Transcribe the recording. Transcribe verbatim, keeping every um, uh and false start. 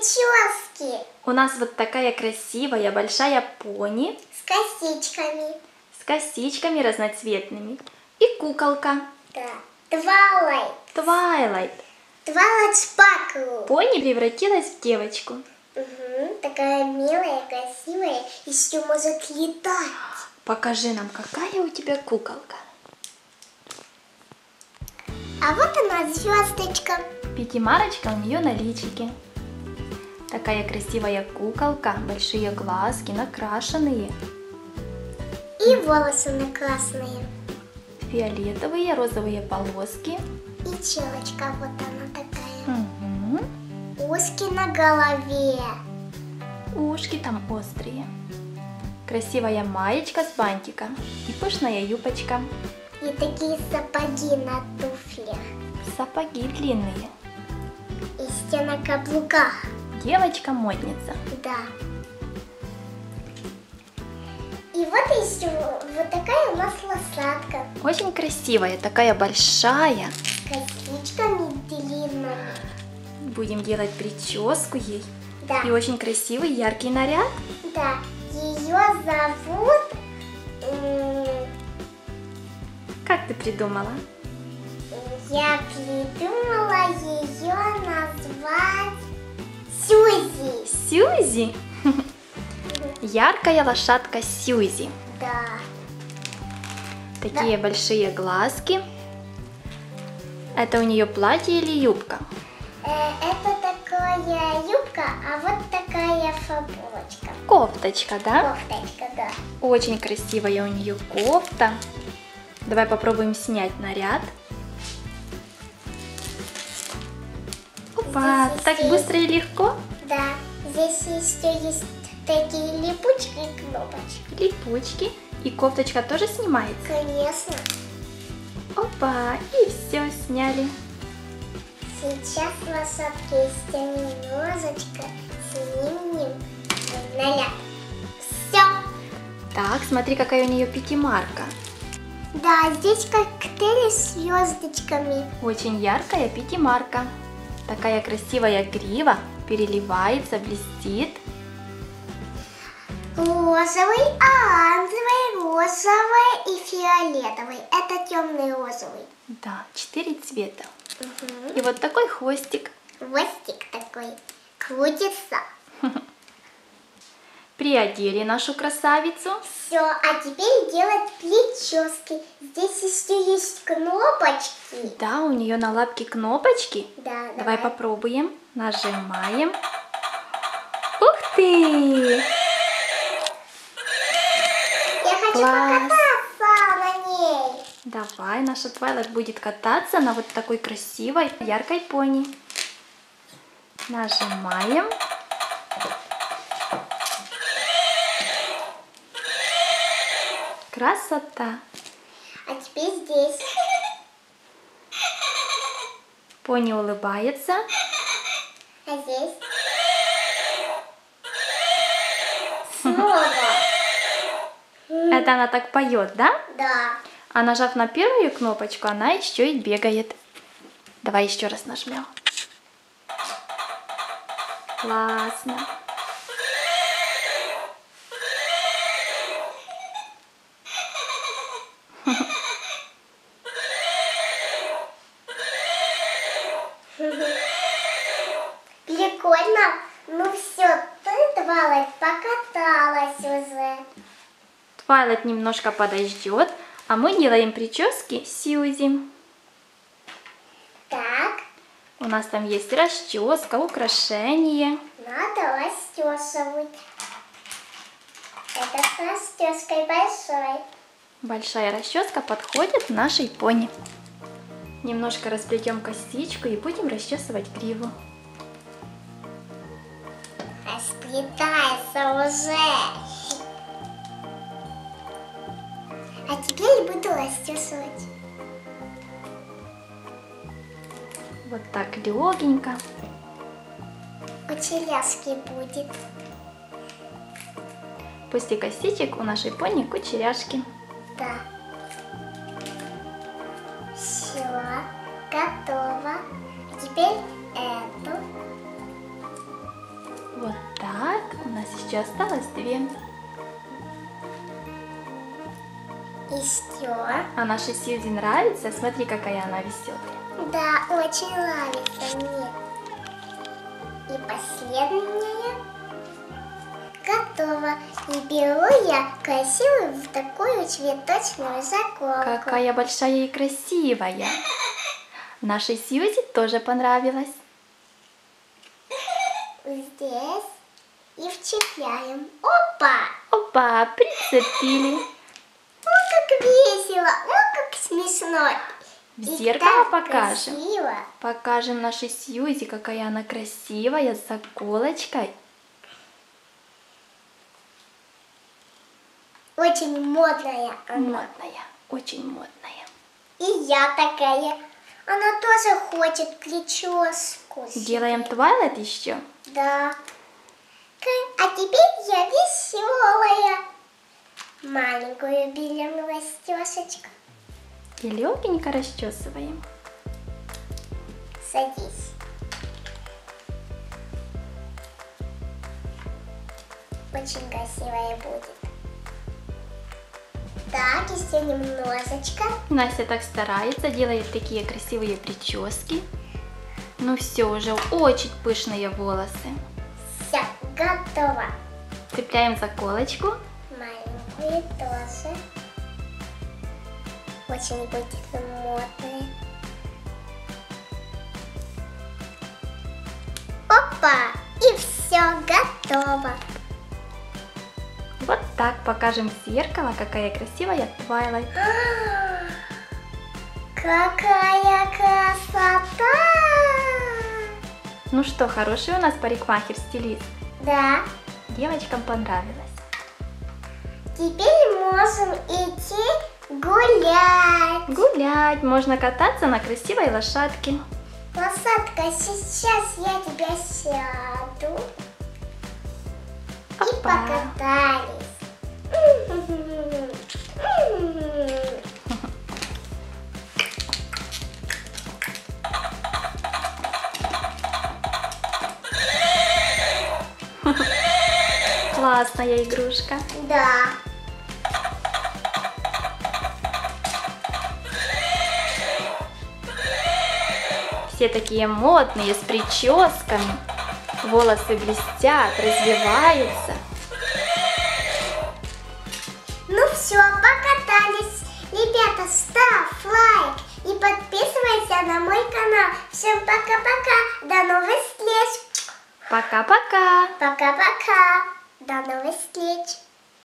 прически. У нас вот такая красивая большая пони. С косичками. С косичками разноцветными. И куколка. Да. Твайлайт. Твайлайт. Твайлайт Спаркл. Пони превратилась в девочку. Угу. Такая милая, красивая. Еще может летать. Покажи нам, какая у тебя куколка. А вот она, звездочка. Пятимарочка у нее на личике. Такая красивая куколка, большие глазки, накрашенные. И волосы накрасные. Фиолетовые, розовые полоски. И челочка, вот она такая. Угу. Ушки на голове. Ушки там острые. Красивая маечка с бантиком. И пышная юбочка. И такие сапоги на туфлях. Сапоги длинные. И все на каблуках. Девочка-модница. Да. И вот еще вот такая у нас лошадка. Очень красивая, такая большая. С косичками длинными. Будем делать прическу ей. Да. И очень красивый, яркий наряд. Да. Ее зовут... Как ты придумала? Я придумала ее назвать Сьюзи. Сьюзи? Яркая лошадка Сьюзи. Да. Такие большие глазки. Это у нее платье или юбка? Э, это такая юбка, а вот такая футболочка. Кофточка, да? Кофточка, да. Очень красивая у нее кофта. Давай попробуем снять наряд. Опа, Здесь так есть- быстро и легко. Да. Здесь еще есть такие липучки и кнопочки. Липучки. И кофточка тоже снимается. Конечно. Опа, и все сняли. Сейчас лошадки есть немножечко снимем наряд. Все. Так, смотри, какая у нее пятимарка. Да, здесь коктейли с звездочками. Очень яркая пятимарка. Такая красивая грива, переливается, блестит. Розовый, оранжевый, розовый и фиолетовый. Это темный розовый. Да, четыре цвета. Угу. И вот такой хвостик. Хвостик такой крутится. Приодели нашу красавицу. Все, а теперь делать прически. Здесь еще есть кнопочки. Да, у нее на лапке кнопочки. Да, Давай попробуем. Нажимаем. Ух ты! Я хочу Класс. покататься на ней. Давай, наша Твайлайт будет кататься на вот такой красивой, яркой пони. Нажимаем. Красота! А теперь здесь. Пони улыбается. А здесь. Снова. Это она так поет, да? Да. А нажав на первую кнопочку, она еще и бегает. Давай еще раз нажмем. Классно. Прикольно. Ну все, ты, Твайлайт, покаталась уже. Твайлайт немножко подождет, а мы делаем прически Сьюзи. Так, У нас там есть расческа, украшения. надо расчесывать. Это с расческой большой. Большая расческа подходит нашей пони. Немножко расплетем косичку и будем расчесывать гриву. Расплетается уже. А теперь буду расчесывать. Вот так легенько. Кучеряшки будет. После косичек у нашей пони кучеряшки. Да. Все, готово. А теперь эту. Еще осталось две. И все. А нашей Сьюзи нравится? Смотри, какая она веселая. Да, очень нравится мне. И последняя готова. И беру я красивую в такую цветочную заколку. Какая большая и красивая. Нашей Сьюзи тоже понравилась. Здесь и вцепляем. Опа! Опа, прицепили. О, как весело, о, как смешно. В И зеркало так покажем. красиво. Покажем нашей Сьюзи, какая она красивая, с заколочкой. Очень модная она. Модная, очень модная. И я такая. Она тоже хочет прическу. Делаем Твайлайт еще? Да. К- А теперь я веселая. Маленькую берем расчесочку. И легенько расчесываем. Садись. Очень красивая будет. Так, еще немножечко. Настя так старается, делает такие красивые прически. Ну все, уже очень пышные волосы. Все, готово. Цепляем заколочку. Маленькую тоже. Очень будет модная. Опа! И все готово. Вот так покажем в зеркало, какая красивая Твайлайт. Какая красота! Ну что, хороший у нас парикмахер-стилист. Да. Девочкам понравилось. Теперь можем идти гулять. Гулять, можно кататься на красивой лошадке. Лошадка, сейчас я тебя сяду. И Опа. покатались. Классная игрушка. Да. Все такие модные, с прическами. Волосы блестят, развиваются. Ну все, покатались. Ребята, ставь лайк и подписывайся на мой канал. Всем пока-пока. До новых встреч. Пока-пока. Пока-пока. До новых встреч.